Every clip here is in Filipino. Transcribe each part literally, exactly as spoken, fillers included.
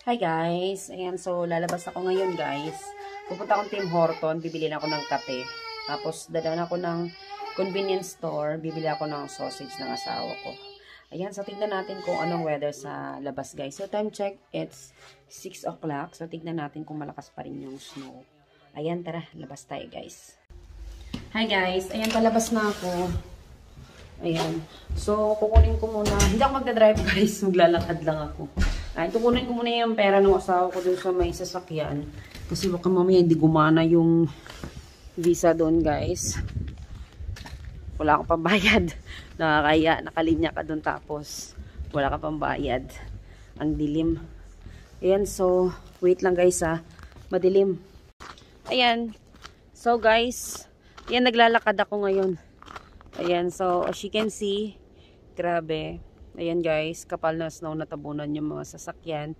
Hi guys, ayan, so lalabas ako ngayon guys. Pupunta akong Tim Horton, bibili na ako ng kape. Tapos dadaan ako ng convenience store, bibili ako ng sausage ng asawa ko. Ayan, so tignan natin kung anong weather sa labas guys. So time check, it's six o'clock. So tignan natin kung malakas pa rin yung snow. Ayan, tara, labas tayo guys. Hi guys, ayan, palabas na ako. Ayan, so kukunin ko muna. Hindi ako magdadrive guys, maglalakad lang ako. Ay, tukunin ko muna yung pera ng asawa ko dun sa may sasakyan. Kasi baka mamaya hindi gumana yung visa doon, guys. Wala akong pambayad. Nakakaya, nakalinya ka doon tapos wala ka pambayad. Ang dilim. Ayan, so wait lang guys ha. Madilim. Ayan. So guys, ayan, naglalakad ako ngayon. Ayan, so as you can see, grabe. Ayan guys, kapal na snow, natabunan yung mga sasakyan.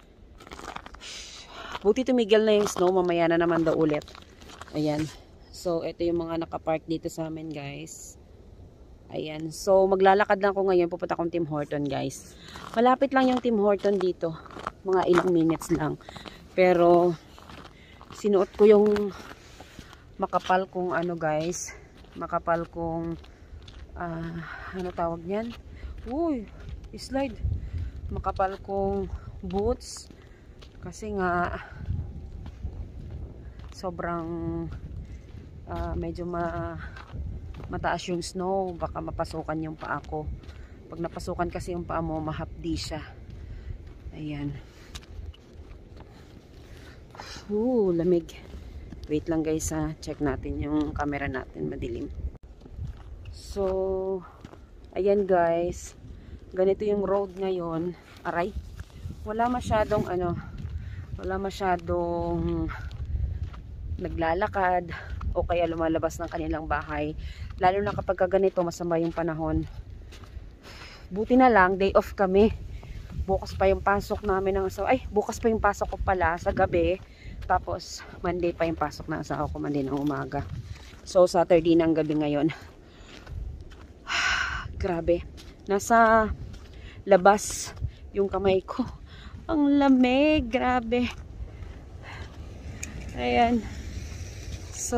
Buti tumigil na yung snow, mamaya na naman daw ulit. Ayan. So, ito yung mga nakapark dito sa amin guys. Ayan. So, maglalakad lang ako ngayon. Pupunta akong Tim Horton guys. Malapit lang yung Tim Horton dito. Mga ilang minutes lang. Pero, sinuot ko yung makapal kong ano guys. Makapal kong, uh, ano tawag niyan? Uy, slide. Makapal kong boots. Kasi nga, sobrang uh, medyo ma, mataas yung snow. Baka mapasukan yung paa ko. Pag napasukan kasi yung paa mo, mahapdi siya. Ayan. Uh, lamig. Wait lang guys ha. Check natin yung camera natin. Madilim. So, ayan guys, ganito yung road ngayon. Aray, wala masyadong ano, wala masyadong naglalakad o kaya lumalabas ng kanilang bahay. Lalo na kapag ganito, masama yung panahon. Buti na lang, day off kami. Bukas pa yung pasok namin ng asawa. Ay, bukas pa yung pasok ko pala sa gabi. Tapos, Monday pa yung pasok ng asawa ko, Monday ng umaga. So, Saturday ng gabi ngayon. Grabe. Nasa labas yung kamay ko. Ang lamig. Grabe. Ayan. So,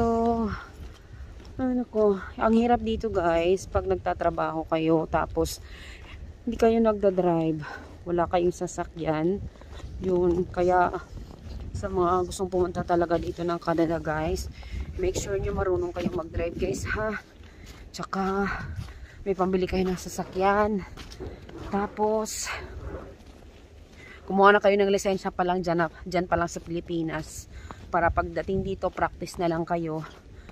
ano ko. Ang hirap dito guys. Pag nagtatrabaho kayo. Tapos, hindi kayo nagdadrive. Wala kayong sasakyan. Yun. Kaya, sa mga gustong pumunta talaga dito ng Canada guys. Make sure nyo marunong kayong mag-drive guys ha. Tsaka, may pambili kayo ng sasakyan. Tapos, kumuha na kayo ng lisensya pa lang dyan, dyan pa lang sa Pilipinas. Para pagdating dito, practice na lang kayo.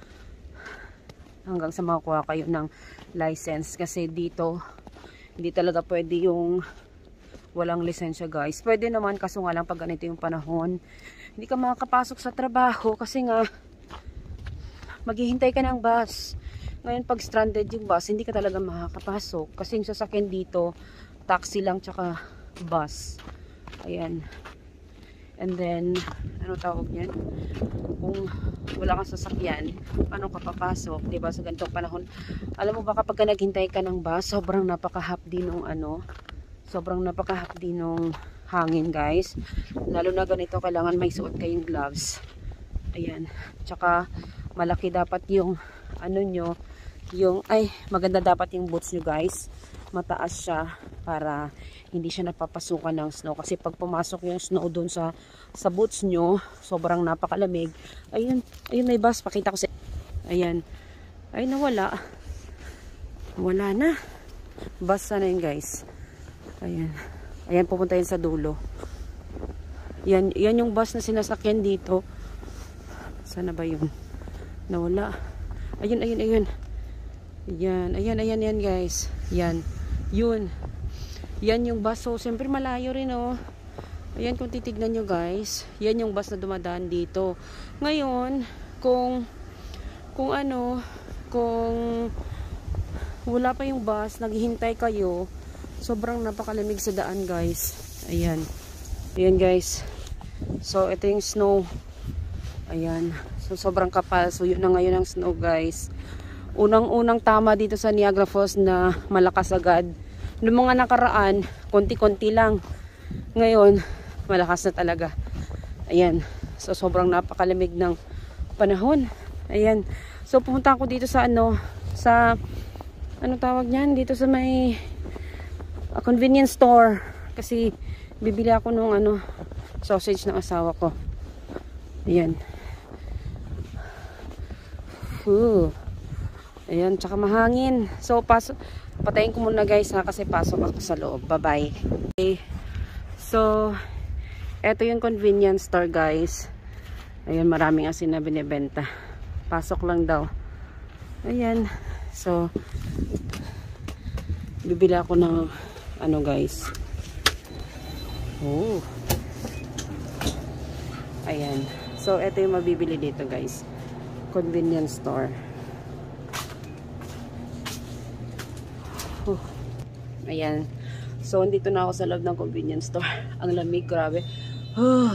Hanggang sa makakuha kayo ng license. Kasi dito, hindi talaga pwede yung walang lisensya guys. Pwede naman, kaso nga lang pag ganito yung panahon. Hindi ka makakapasok sa trabaho kasi nga, maghihintay ka ng bus. Ngayon pag stranded yung bus, hindi ka talaga makakapasok. Kasi yung sasakyan dito, taxi lang tsaka bus. Ayan. And then, ano tawag niyan? Kung wala kang sasakyan, paano ka papasok? Diba sa ganitong panahon? Alam mo ba kapag ka naghintay ka ng bus, sobrang napakahapdi nung ano, sobrang napakahapdi nung hangin guys. Lalo na ganito, kailangan may suot kayong gloves. Ayan. Tsaka, malaki dapat yung ano nyo, yung, ay, maganda dapat yung boots nyo guys. Mataas siya para hindi siya napapasukan ng snow. Kasi pag pumasok yung snow dun sa, sa boots nyo, sobrang napakalamig. Ayun, ayun may bus. Pakita ko sa, ayan. Ay, nawala. Wala na. Bus na yun guys. Ayan. Ayan, pupunta yun sa dulo. Yan, yan yung bus na sinasakyan dito. Sana ba yun? Nawala. Ayun, ayun, ayun. Ayan, ayan, ayan, ayan guys. Yan, yun. Yan yung bus. So, siyempre malayo rin oh. Ayan, kung titignan nyo guys. Yan yung bus na dumadaan dito. Ngayon, kung, kung ano, kung wala pa yung bus, naghihintay kayo, sobrang napakalamig sa daan guys. Ayan. Ayan guys. So, ito yung snow. Ayan. So, sobrang kapal. So, yun na ngayon ang snow guys. Unang-unang tama dito sa Niagara Falls na malakas agad. Noong mga nakaraan, konti-konti lang. Ngayon, malakas na talaga. Ayan. So, sobrang napakalamig ng panahon. Ayan. So, pumunta ako dito sa ano, sa, ano tawag niyan? Dito sa may uh, convenience store. Kasi, bibili ako nung ano, sausage ng asawa ko. Ayan. Ooh. Ayan, tsaka mahangin. So, pasok. Patayin ko muna guys ha, kasi pasok ako sa loob. Bye-bye. Okay. So, eto yung convenience store guys. Ayan, maraming asin na binibenta. Pasok lang daw. Ayan. So, bibili ako ng ano guys. Oh. Ayan. So, eto yung mabibili dito guys. Convenience store. Oh. Ayan. So, andito na ako sa loob ng convenience store. Ang lamig, grabe. Oh.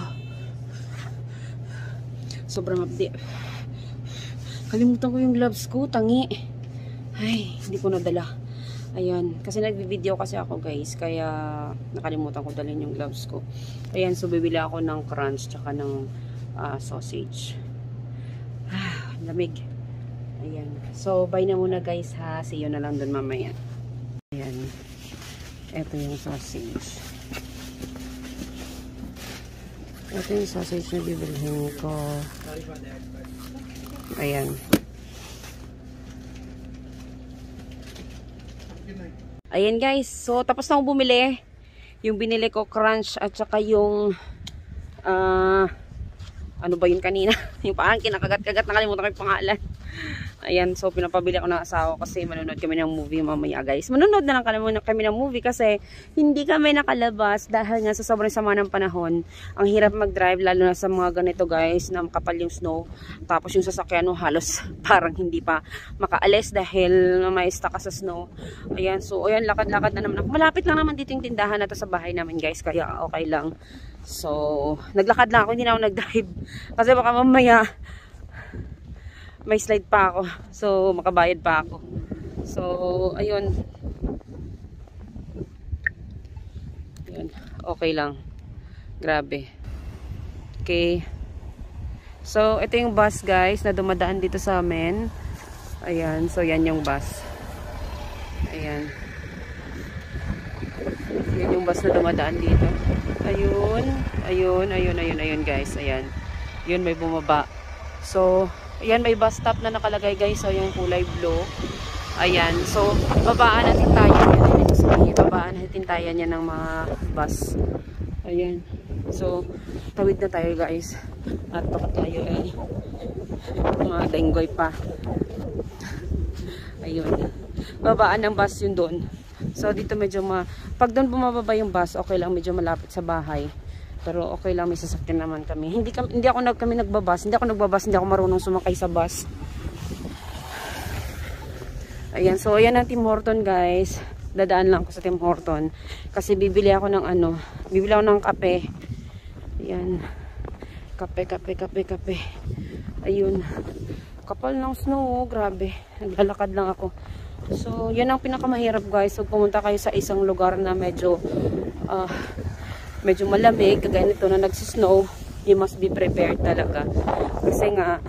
Sobrang update. Kalimutan ko yung gloves ko, tangi. Ay, hindi ko nadala. Ayan, kasi nagbi-video kasi ako guys, kaya nakalimutan ko dalhin yung gloves ko. Ayan, so bibili ako ng crunch tsaka ng uh, sausage. Ah, lamig. Ayan. So, bye na muna guys ha. See you na lang dun mamaya. Ayan. Ito yung sausage. Ito yung sausage na bibilhin ko. Ayan. Ayan guys. So, tapos na akong bumili. Yung binili ko crunch at saka yung uh, ano ba yun kanina? Yung parang kinakagat-kagat, nakalimutan ko yung pangalan. Ayan, so pinapabili ako ng asawa kasi manonood kami ng movie mamaya guys. Manonood na lang kami, kami ng movie kasi hindi kami nakalabas dahil nga sa sobrang sama ng panahon. Ang hirap mag-drive lalo na sa mga ganito guys na makapal yung snow. Tapos yung sasakyan no, halos parang hindi pa makaalis dahil may stuck sa snow. Ayan, so ayan, lakad-lakad na naman ako. Malapit lang naman dito yung tindahan na to sa bahay namin guys, kaya okay lang. So, naglakad lang ako, hindi na ako nag-drive. Kasi baka mamaya may slide pa ako. So, makabayad pa ako. So, ayun. Ayun. Okay lang. Grabe. Okay. So, ito yung bus guys na dumadaan dito sa amin. Ayan. So, yan yung bus. Ayan. Yan yung bus na dumadaan dito. Ayun. Ayun. Ayun. Ayun. Ayun guys. Ayan. Yun may bumaba. So, ayan, may bus stop na nakalagay guys. So, yung kulay blue. Ayan. So, babaan natin tayo. Babaan natin tayo niya ng mga bus. Ayan. So, tawid na tayo guys. At baka tayo ay mga denggoy pa. Ayun. Babaan ng bus yun doon. So, dito medyo ma... Pag doon bumababa yung bus, okay lang. Medyo malapit sa bahay. Pero okay lang, may sasakyan naman kami. Hindi kami, hindi ako nag kami nagbabas, hindi ako nagbabas, hindi ako marunong sumakay sa bus. Ayan, so ayan ang Tim Horton guys. Dadaan lang ako sa Tim Horton kasi bibili ako ng ano, bibili ako ng kape. Ayan. Kape, kape, kape, kape. Ayun. Kapal ng snow, oh, grabe. Naglalakad lang ako. So, yan ang pinakamahirap guys. So, pumunta kayo sa isang lugar na medyo uh, medyo malamig, kagaya nito na nagsisnow, you must be prepared talaga. Kasi nga,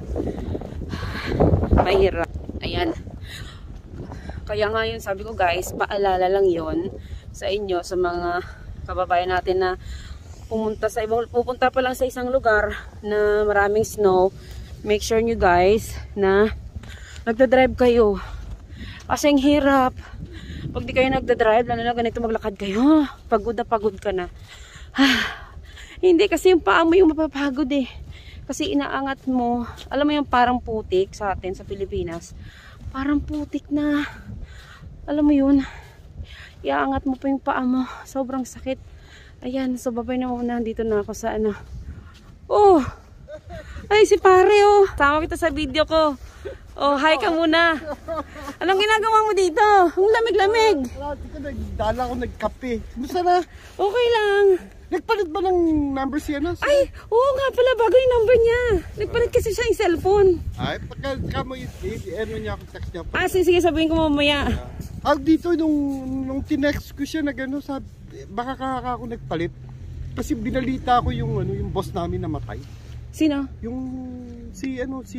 mahirap. Ayan. Kaya nga yun, sabi ko guys, paalala lang yon sa inyo, sa mga kababayan natin na pumunta sa ibang, pupunta pa lang sa isang lugar na maraming snow. Make sure nyo guys na nagdadrive kayo. Kasi ang hirap. Pag di kayo nagdadrive, lalo na ganito maglakad kayo, pagod na pagod ka na. Hindi kasi yung paa mo yung mapapagod eh. Kasi inaangat mo, alam mo yung parang putik sa atin sa Pilipinas. Parang putik na, alam mo yun, iaangat mo pa yung paa mo. Sobrang sakit. Ayan, so babay na muna. Dito na ako sa ano. Oh! Ay, si pare oh. Sama kita sa video ko. Oh, hi ka muna. Anong ginagawa mo dito? Ang lamig-lamig. Nagdala ako nagkape. Kumusta na? Okay lang. Nagpalit ba ng number siya na? Ay, oo nga pala, bago yung number niya. Nagpalit kasi siya yung cellphone. Ay, pagka mo i-ano niya ako, text niya. Ah, sige, sige, sabihin ko mamaya. Ah, dito, nung, nung tinext ko siya na gano'n, sabi, baka kaka ako nagpalit. kasi binalita ko yung ano, yung boss namin namatay. Sino? Yung si ano si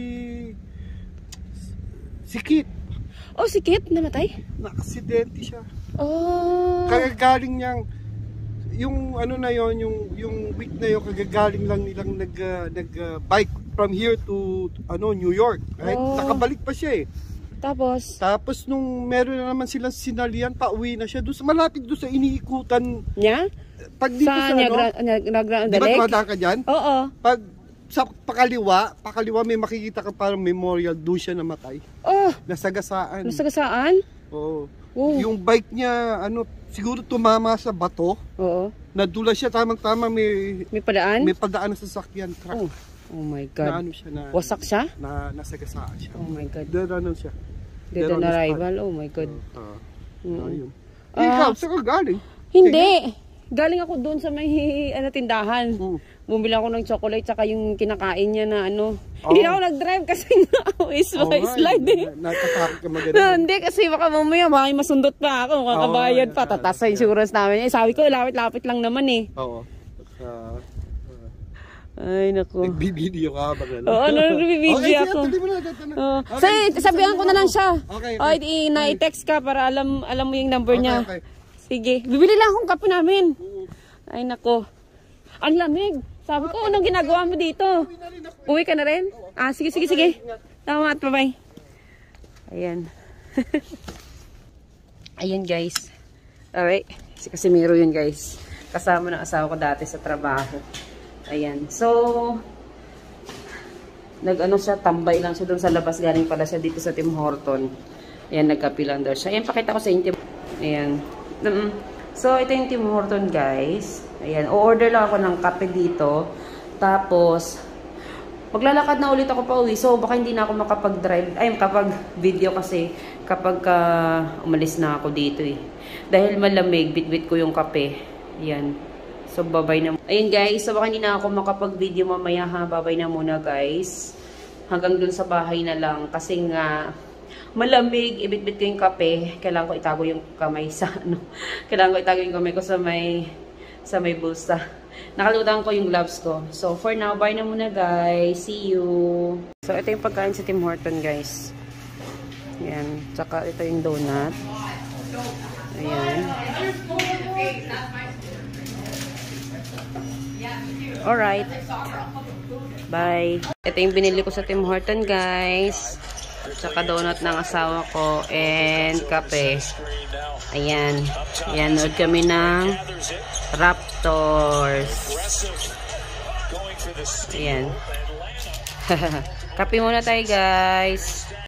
si Kit. Oh, si Kit namatay? Na-aksidente siya. Oh. Kagagaling niyang yung ano na yon, yung yung week na yon, kagagaling lang nilang nag uh, nag uh, bike from here to ano New York. Right? Oh. Nakabalik pa siya eh. Tapos Tapos nung meron na naman silang sinalian, pauwi na siya doon sa malapit doon sa iniikutan. niya? Pag dito Sa sa ano, Niagara, Niagara, di ba Lake? tumadaan ka dyan? Oo. Pag sa pakaliwa, pakaliwa may makikita ka parang memorial, doon siya namatay. Oh, Nasagasaan. nasagasaan? Oo. Oh. Yung bike niya, ano, siguro tumama sa bato. Oo. Nadula siya, tamang-tama may May padaan? may pagdaan na sasakyan, truck. Oh. Oh my Na God. ano siya na Wasak siya? na nasagasaan siya. Oh my God. Dead ano siya. Dead on arrival? Oh my God. Oo. Mm. Ayun. Ah. Ikaw, saan ka galing? Hindi. Galing ako doon sa may ano, tindahan. Mm. Bumili ako ng chocolate tsaka yung kinakain niya na ano. Oh. Hindi ako nag-drive kasi nga ako is Oo nga, slide eh. na- Natatakot ka No, maganda. hindi kasi baka mamaya baka masundot pa ako, makabayad Oo, pa, yeah, tatas sa yeah. insurance namin. Eh, sabi ko, lapit-lapit lang naman eh. Oo. Uh, Ay, naku. Nagbibideo ka ba? Oo, ano, nagbibideo okay, ako. sige, tuloy mo na. tuloy mo na. Oh. Okay, Say, sabihan ko na lang siya. Okay, O, okay. i- na-text ka para alam alam mo yung number Okay, niya. okay. Sige. Bibili lang akong kape namin. Ay, nako. Ang lamig. Sabi ko, anong ginagawa mo dito? Uwi ka na rin? Ah, sige, sige, sige. Tama at bye-bye. Ayan. Ayan, guys. Alright. Si Casimiro yun, guys. Kasama ng asawa ko dati sa trabaho. Ayan. So, nag-ano siya, tambay lang siya doon sa labas. Galing pala siya dito sa Tim Horton. Ayan, nagkape lang daw siya. Ayan, pakita ko sa inyo. Ayan. Mm. So, ito yung Tim Horton, guys. Ayan. O-order lang ako ng kape dito. Tapos, maglalakad na ulit ako pa uwi. So, baka hindi na ako makapag-drive. Ay, makapag-video kasi kapag uh, umalis na ako dito eh. Dahil malamig, bit-bit ko yung kape. Ayan. So, babay na. Ayun, guys. So, baka hindi na ako makapag-video mamaya ha. Babay na muna, guys. Hanggang dun sa bahay na lang. Kasi nga, malamig, ibit-bit ko yung kape. Kailangan ko itago yung kamay sa ano. Kailangan ko itago yung kamay ko sa may sa may bulsa. Nakalimutan ko yung gloves ko. So, for now, bye na muna, guys. See you. So, ito yung pagkain sa Tim Horton, guys. Ayan. Tsaka, ito yung donut. Ayan. Alright. Bye. Ito yung binili ko sa Tim Horton, guys. Tsaka donut ng asawa ko and kape. Ayan. Ayan, nood kami ng Raptors. Ayan. Kape muna tayo, guys.